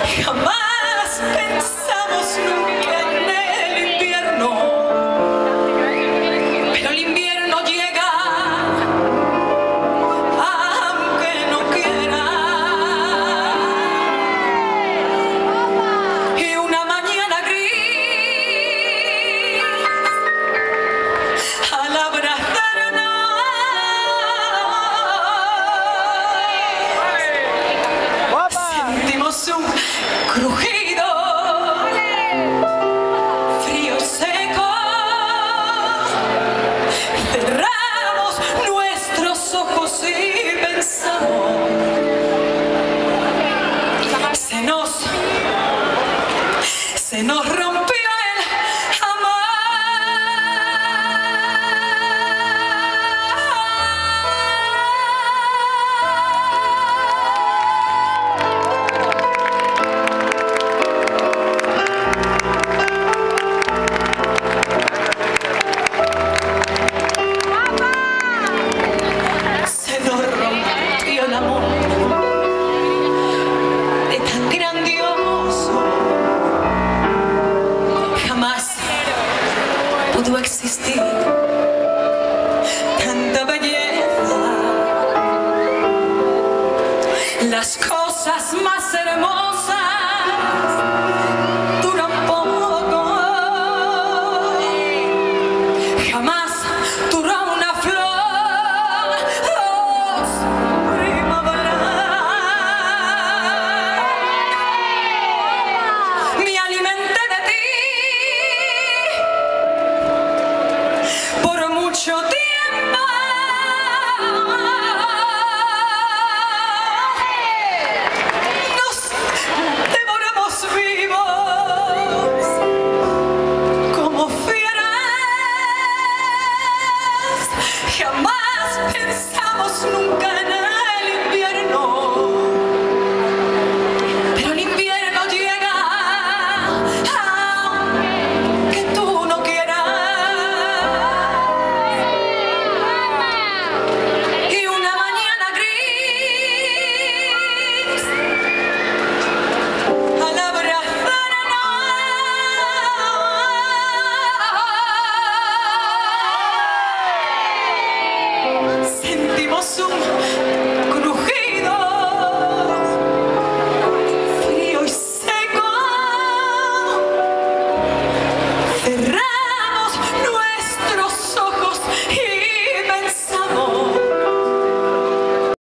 Jamás pensamos nunca en el invierno, pero el invierno llega aunque no quiera. Y una mañana gris, al abrazarnos, sentimos un crujido frío seco. Cerramos nuestros ojos y pensamos, se nos rompió el amor. Se nos rompió el amor de tan grandioso. Jamás pudo existir tanta belleza. Las cosas más hermosas